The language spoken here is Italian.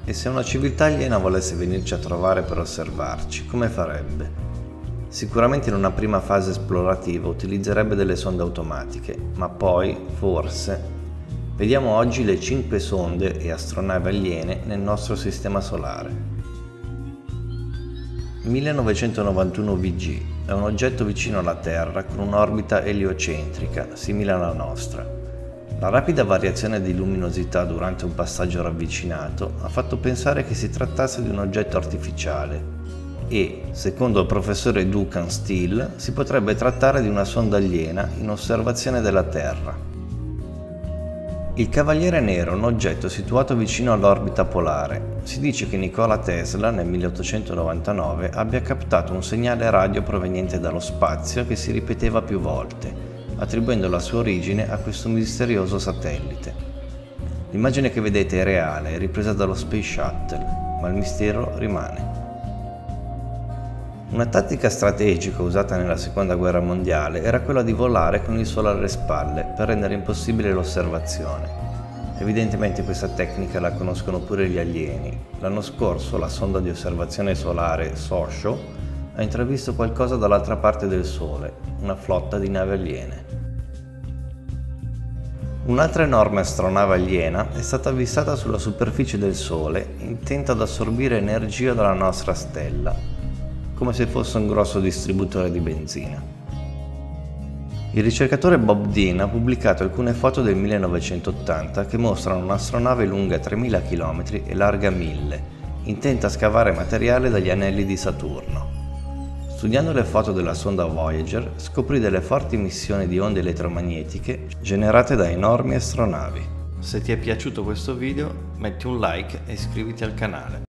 E se una civiltà aliena volesse venirci a trovare per osservarci, come farebbe? Sicuramente in una prima fase esplorativa utilizzerebbe delle sonde automatiche, ma poi, forse... Vediamo oggi le 5 sonde e astronavi aliene nel nostro sistema solare. 1991 VG è un oggetto vicino alla Terra con un'orbita eliocentrica, simile alla nostra. La rapida variazione di luminosità durante un passaggio ravvicinato ha fatto pensare che si trattasse di un oggetto artificiale e, secondo il professore Duncan Steele, si potrebbe trattare di una sonda aliena in osservazione della Terra. Il Cavaliere Nero è un oggetto situato vicino all'orbita polare. Si dice che Nikola Tesla nel 1899 abbia captato un segnale radio proveniente dallo spazio che si ripeteva più volte, attribuendo la sua origine a questo misterioso satellite. L'immagine che vedete è reale, è ripresa dallo Space Shuttle, ma il mistero rimane. Una tattica strategica usata nella Seconda Guerra Mondiale era quella di volare con il Sole alle spalle per rendere impossibile l'osservazione. Evidentemente questa tecnica la conoscono pure gli alieni. L'anno scorso la sonda di osservazione solare SOSHO ha intravisto qualcosa dall'altra parte del Sole, una flotta di navi aliene. Un'altra enorme astronave aliena è stata avvistata sulla superficie del Sole, intenta ad assorbire energia dalla nostra stella, come se fosse un grosso distributore di benzina. Il ricercatore Bob Dean ha pubblicato alcune foto del 1980 che mostrano un'astronave lunga 3000 km e larga 1000, intenta a scavare materiale dagli anelli di Saturno. Studiando le foto della sonda Voyager, scoprì delle forti emissioni di onde elettromagnetiche generate da enormi astronavi. Se ti è piaciuto questo video, metti un like e iscriviti al canale.